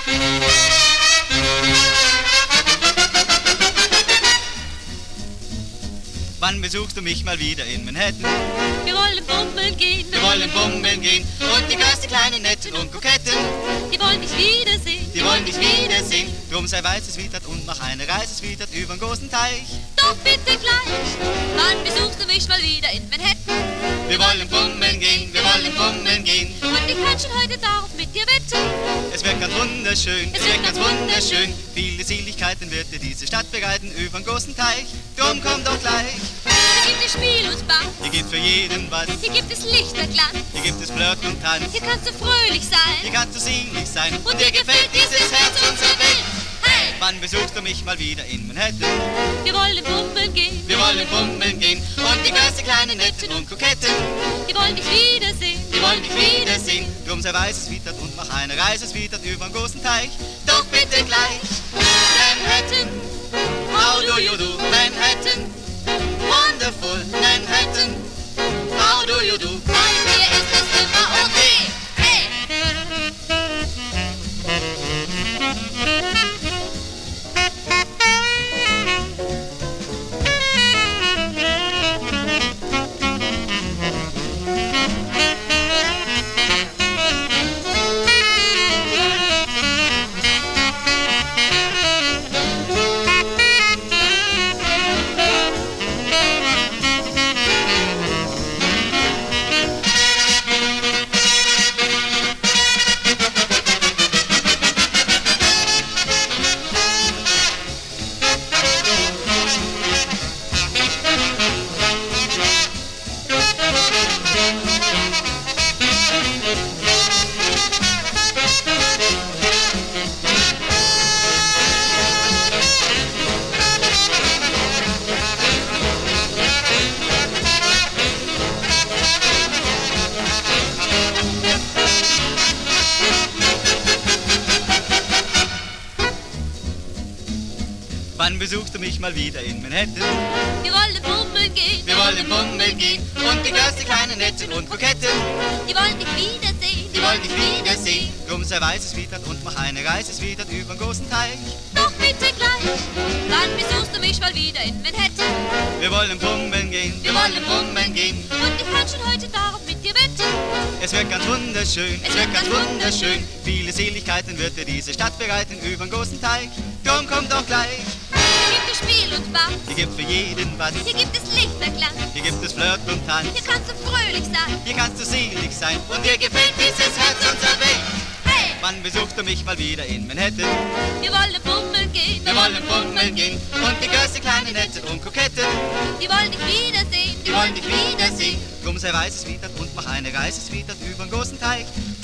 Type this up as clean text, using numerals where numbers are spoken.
Wann besuchst du mich mal wieder in Manhattan? Wir wollen bummeln gehen, Wir wollen bummeln gehen und die Girls, die kleinen Netten und Koketten, die wollen dich wiedersehen. die wollen dich wiedersehen. Drum sei weiß es wittert und mach eine Reise es wittert übern großen Teich. Doch bitte gleich, wann besuchst du mich mal wieder in Manhattan? Wir wollen bummeln gehen, wir wollen bummeln gehen. Und ich kann schon heute darauf mit dir wetten. Es wird ganz wunderschön, Es wird ganz wunderschön. Viele Seligkeiten wird dir diese Stadt bereiten übern großen Teich. Drum komm doch gleich. Hier gibt es Spiel und Spaß, Hier gibt für jeden was, hier gibt es Lichterglanz. hier gibt es Flirt und Tanz. Hier kannst du fröhlich sein Hier kannst du singlich sein und dir gefällt dieses Herz unserer Welt. Hey! Wann besuchst du mich mal wieder in Manhattan? Wir wollen bummeln gehen, Wir wollen bummeln gehen und die Girls, die kleinen Netten und Koketten, die wollen dich wiedersehen. die wollen dich wiedersehen. Drum sei weiß es wittert und mach eine Reise es wittert übern großen Teich. Doch bitte gleich. Manhattan, how do you do? Manhattan, wonderful Manhattan, how do you do? Bei mir ist es immer okay. Hey! Wann besuchst du mich mal wieder in Manhattan? Wir wollen bummeln gehen, Wir wollen bummeln gehen und die Girls, die kleinen Netten und Koketten, die wollen dich wiedersehen. die wollen dich wiedersehen. Drum sei weiß es wittert und mach eine Reise es wittert übern großen Teich. Doch bitte gleich, wann besuchst du mich mal wieder in Manhattan? Wir wollen bummeln gehen, wir wollen bummeln gehen. Und ich kann schon heute darauf mit dir wetten. Es wird ganz wunderschön, Es wird ganz wunderschön. Viele Seligkeiten wird dir diese Stadt bereiten übern großen Teich. Drum komm doch gleich. Hier gibt es Spiel und Spaß, Hier gibt für jeden was, hier gibt es Lichterglanz. hier gibt es Flirt und Tanz. Hier kannst du fröhlich sein. Hier kannst du selig sein und dir gefällt dieses Herz unserer Welt. Hey! Wann besuchst du mich mal wieder in Manhattan? Wir wollen bummeln gehen, Wir wollen bummeln gehen und die Girls, die kleinen Netten und Koketten, die wollen dich wiedersehen. die wollen dich wiedersehen. Drum sei weiß es wittert und mach eine Reise es wittert übern großen Teich.